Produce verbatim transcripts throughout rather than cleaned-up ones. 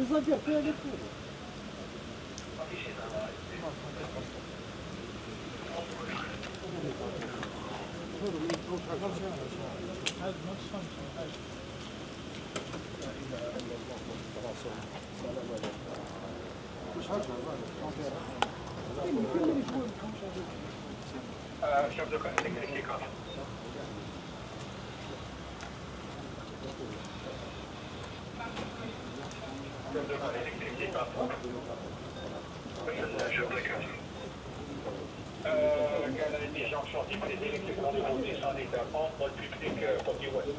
chef de collectivité. Euh, quelle disjonction typique d'électrique contrôlée sans état ordre public côté ouest.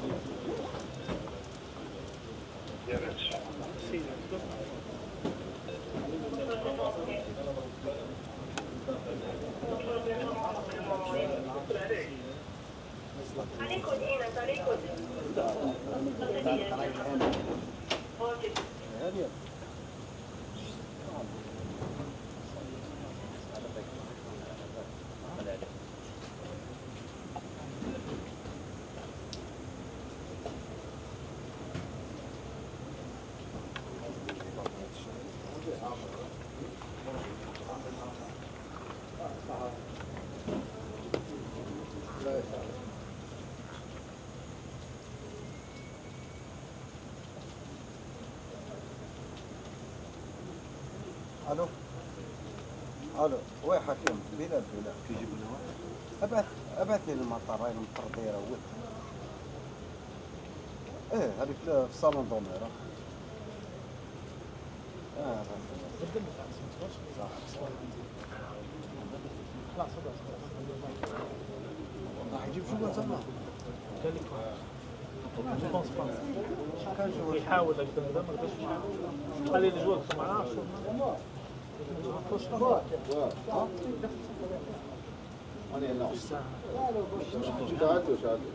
Direction. عليكم هنا عليكم الو الو وين حكيم بلال بلال كيجيبوا لنا ابعث ابعث لي المطار راهي المطر دايره هو ايه هذيك في الصالون دوميرا اه راح يجيب شو زعما يحاول اكثر من ما قدرش خلي الجوال معاه انا لا شادو شادو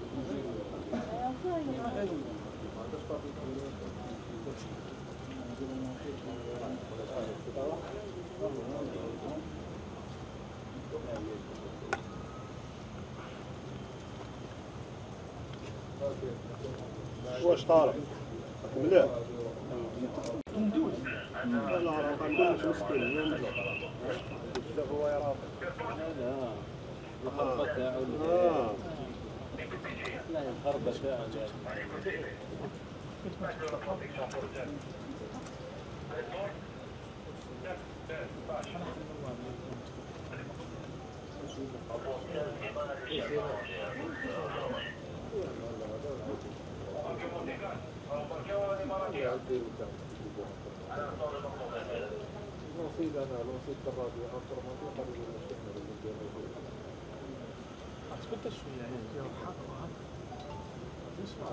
واش طالع مليح ندوز لا راه كلش مسكين هو يرى لا الخربة تاعو لا الخربة تاعو نصيب انا نصيب الراديو اخر ما قبل تبدل شويه يعني اسمع